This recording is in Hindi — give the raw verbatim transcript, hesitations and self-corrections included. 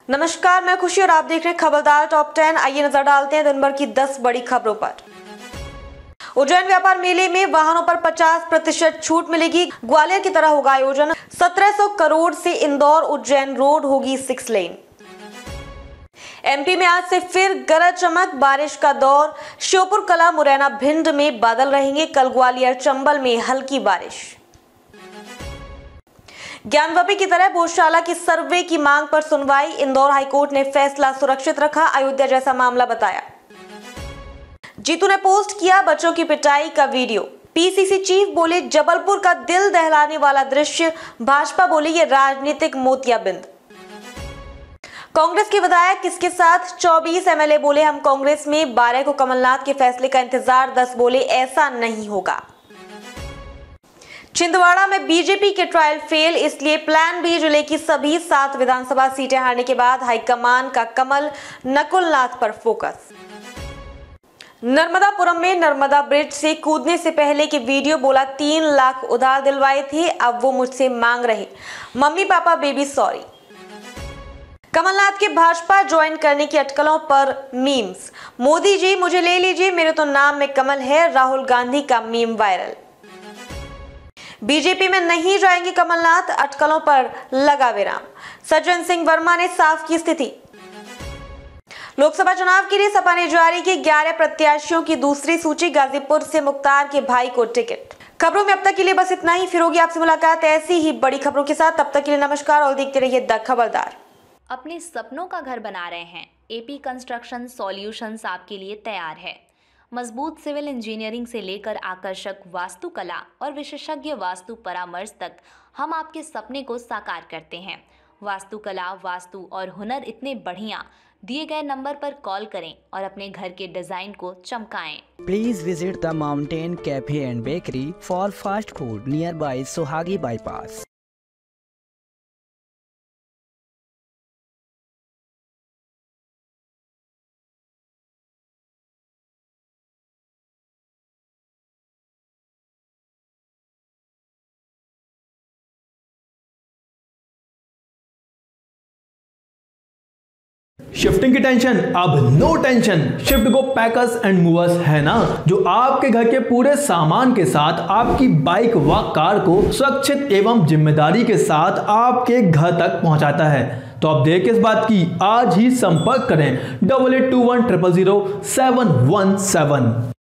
नमस्कार, मैं खुशी और आप देख रहे हैं खबरदार टॉप टेन। आइए नजर डालते हैं दिन भर की दस बड़ी खबरों पर। उज्जैन व्यापार मेले में वाहनों पर पचास प्रतिशत छूट मिलेगी। ग्वालियर की तरह होगा आयोजन। सत्रह सौ करोड़ से इंदौर उज्जैन रोड होगी सिक्स लेन। एमपी में आज से फिर गरज चमक, बारिश का दौर। श्योपुर कला, मुरैना, भिंड में बादल रहेंगे। कल ग्वालियर, चंबल में हल्की बारिश। ज्ञानवापी की तरह भोजशाला की सर्वे की मांग पर सुनवाई। इंदौर हाईकोर्ट ने फैसला सुरक्षित रखा, अयोध्या जैसा मामला बताया। जीतू ने पोस्ट किया बच्चों की पिटाई का वीडियो। पीसीसी चीफ बोले जबलपुर का दिल दहलाने वाला दृश्य। भाजपा बोली ये राजनीतिक मोतियाबिंद। कांग्रेस के विधायक किसके साथ? चौबीस एमएलए बोले हम कांग्रेस में। बारह को कमलनाथ के फैसले का इंतजार। दस बोले ऐसा नहीं होगा। छिंदवाड़ा में बीजेपी के ट्रायल फेल, इसलिए प्लान बी। जिले की सभी सात विधानसभा सीटें हारने के बाद हाईकमान का कमल नकुल नाथ पर फोकस। नर्मदापुरम में नर्मदा ब्रिज से कूदने से पहले के वीडियो। बोला तीन लाख उधार दिलवाए थे, अब वो मुझसे मांग रहे। Mummy papa baby sorry. Kamal Nath के भाजपा ज्वाइन करने की अटकलों पर मीम्स। मोदी जी मुझे ले लीजिए, मेरे तो नाम में कमल है। राहुल गांधी का मीम वायरल। बीजेपी में नहीं जाएंगे कमलनाथ, अटकलों पर लगा विराम। सज्जन सिंह वर्मा ने साफ की स्थिति। लोकसभा चुनाव के लिए सपा ने जारी की ग्यारह प्रत्याशियों की दूसरी सूची। गाजीपुर से मुख्तार के भाई को टिकट। खबरों में अब तक के लिए बस इतना ही। फिर होगी आपसे मुलाकात ऐसी ही बड़ी खबरों के साथ। तब तक के लिए नमस्कार और देखते रहिए द खबरदार। अपने सपनों का घर बना रहे हैं? एपी कंस्ट्रक्शन सॉल्यूशंस आपके लिए तैयार है। मजबूत सिविल इंजीनियरिंग से लेकर आकर्षक वास्तुकला और विशेषज्ञ वास्तु परामर्श तक हम आपके सपने को साकार करते हैं। वास्तुकला, वास्तु और हुनर इतने बढ़िया। दिए गए नंबर पर कॉल करें और अपने घर के डिजाइन को चमकाएं। Please visit the mountain cafe and bakery for fast food nearby Sohagi bypass. Shifting की टेंशन अब no tension. Shift go packers and movers है ना, जो आपके घर के पूरे सामान के साथ आपकी बाइक व कार को सुरक्षित एवं जिम्मेदारी के साथ आपके घर तक पहुंचाता है। तो अब देर किस बात की, आज ही संपर्क करें double eight two one triple zero seven one seven.